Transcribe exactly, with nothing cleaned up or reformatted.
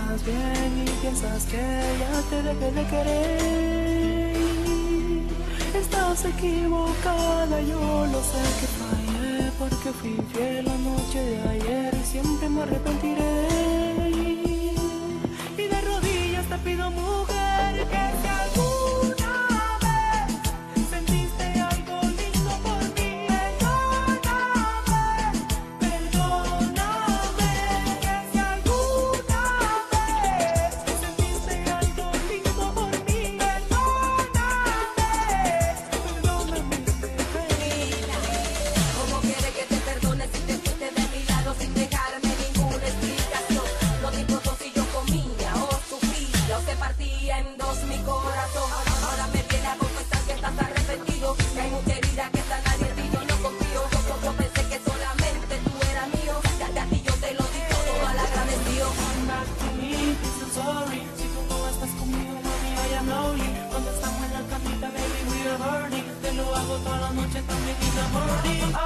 estás bien y piensas que ya te dejé de querer. Estás equivocada, yo lo sé que fallé, porque fui infiel la noche de ayer y siempre me arrepentiré. Y de rodillas te pido, mujer, que si alguna vez sentiste algo lindo por mí, perdóname, perdóname. Que si alguna vez sentiste algo lindo por mí, perdóname, perdóname. ¿Cómo quiere que te perdone si te fuiste de mi lado sin dejarme ninguna explicación? No te importó si yo comía o sufría o se partía en dos mi corazón. Ahora me viene a confesar que estás arrepentido, que hay mucha herida que está nadie en ti, yo no confío. Yo, yo, yo pensé que solamente tú eras mío, ya de a ti yo te lo di todo mal agradecido. Come back to me, please, I'm sorry. Si tú no estás conmigo, mami, I am lonely. Cuando estamos en la camita, baby, we are burning. Te lo hago toda la noche también in the morning.